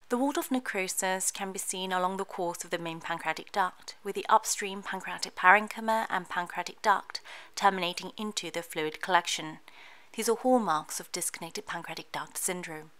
The ward-off necrosis can be seen along the course of the main pancreatic duct, with the upstream pancreatic parenchyma and pancreatic duct terminating into the fluid collection. These are hallmarks of disconnected pancreatic duct syndrome.